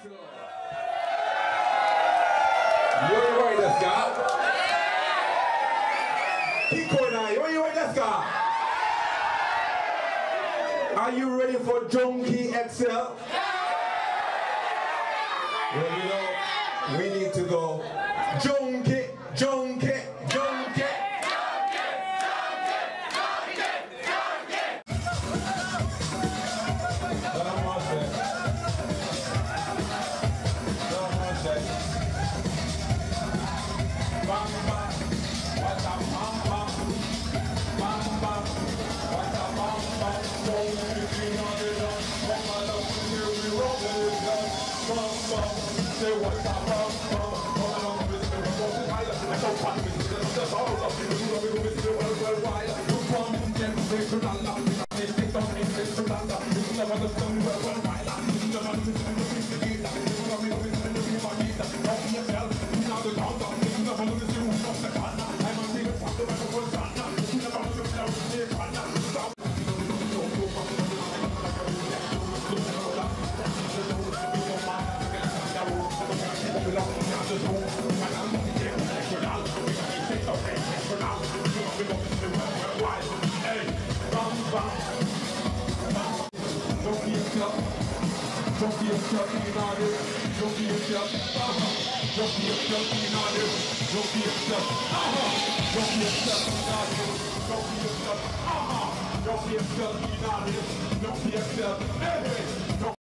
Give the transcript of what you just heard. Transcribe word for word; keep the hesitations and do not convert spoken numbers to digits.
You're this guy. Kiko and I, you're this guy. Are you ready for Junkie X L? Well, you know, we need to go Junkie, Junkie, Junkie. Don't be a chucky on it. Don't be a chuck. Uh-huh. Don't be a chucky on it. Don't be a chuck. Uh-huh. Don't be a chucky on it. Don't be a chuck. Uh-huh. Don't be a chucky on it. Don't be a chuck. Hey, hey.